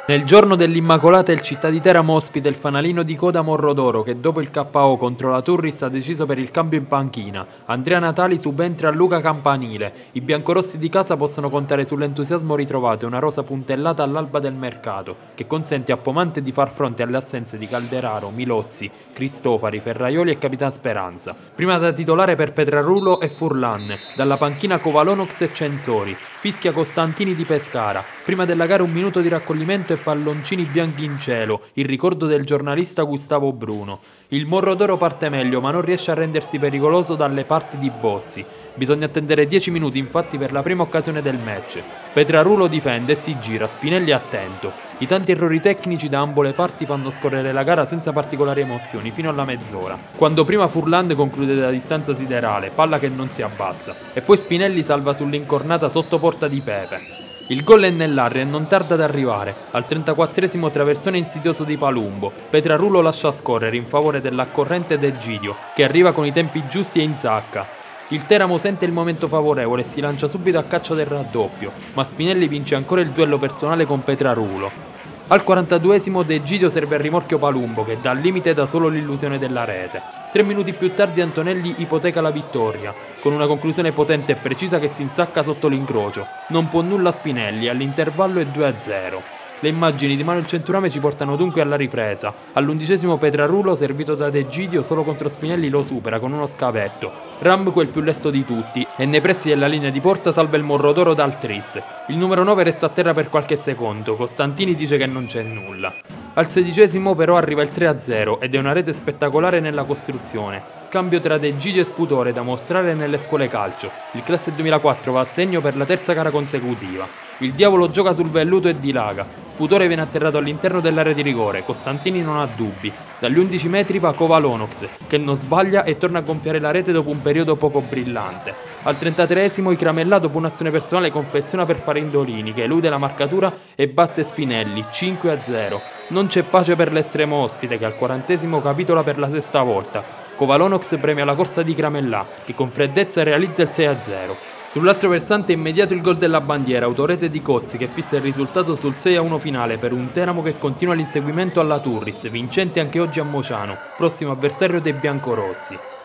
Nel giorno dell'Immacolata il città di Teramo ospita il fanalino di coda Morrodoro che dopo il KO contro la Turris ha deciso per il cambio in panchina. Andrea Natali subentra a Luca Campanile. I biancorossi di casa possono contare sull'entusiasmo ritrovato e una rosa puntellata all'alba del mercato che consente a Pomante di far fronte alle assenze di Calderaro, Milozzi, Cristofari, Ferraioli e Capitan Speranza. Prima da titolare per Petrarulo e Furlan, dalla panchina Kovalonox e Censori, fischia Costantini di Pescara. Prima della gara un minuto di raccoglimento e palloncini bianchi in cielo, il ricordo del giornalista Gustavo Bruno. Il Morrodoro parte meglio ma non riesce a rendersi pericoloso dalle parti di Bozzi. Bisogna attendere 10 minuti infatti per la prima occasione del match. Petrarulo difende e si gira, Spinelli attento. I tanti errori tecnici da ambo le parti fanno scorrere la gara senza particolari emozioni fino alla mezz'ora, quando prima Furlan conclude da distanza siderale, palla che non si abbassa, e poi Spinelli salva sull'incornata sotto porta di Pepe. Il gol è nell'aria e non tarda ad arrivare. Al 34esimo traversone insidioso di Palumbo. Petrarulo lascia scorrere in favore dell'accorrente De Gidio, che arriva con i tempi giusti e insacca. Il Teramo sente il momento favorevole e si lancia subito a caccia del raddoppio, ma Spinelli vince ancora il duello personale con Petrarulo. Al 42esimo De Gidio serve a rimorchio Palumbo che dà al limite da solo l'illusione della rete. 3 minuti più tardi Antonelli ipoteca la vittoria, con una conclusione potente e precisa che si insacca sotto l'incrocio. Non può nulla Spinelli, all'intervallo è 2-0. Le immagini di Manuel Centurame ci portano dunque alla ripresa. All'11esimo Petrarulo, servito da De Gidio, solo contro Spinelli lo supera con uno scavetto. Ram quel più lesto di tutti e nei pressi della linea di porta salva il Morrodoro dal tris. Il numero 9 resta a terra per qualche secondo, Costantini dice che non c'è nulla. Al 16esimo però arriva il 3-0 ed è una rete spettacolare nella costruzione. Scambio tra De Gidio e Sputore da mostrare nelle scuole calcio. Il classe 2004 va a segno per la terza gara consecutiva. Il diavolo gioca sul velluto e dilaga. Sputore viene atterrato all'interno dell'area di rigore, Costantini non ha dubbi. Dagli 11 metri va Kovalonox, che non sbaglia e torna a gonfiare la rete dopo un periodo poco brillante. Al 33esimo Icramella dopo un'azione personale confeziona per fare Indolini, che elude la marcatura e batte Spinelli, 5-0. Non c'è pace per l'estremo ospite, che al 40esimo capitola per la sesta volta. Kovalonox premia la corsa di Icramella, che con freddezza realizza il 6-0. Sull'altro versante è immediato il gol della bandiera, autorete di Cozzi che fissa il risultato sul 6-1 finale per un Teramo che continua l'inseguimento alla Turris, vincente anche oggi a Mociano, prossimo avversario dei biancorossi.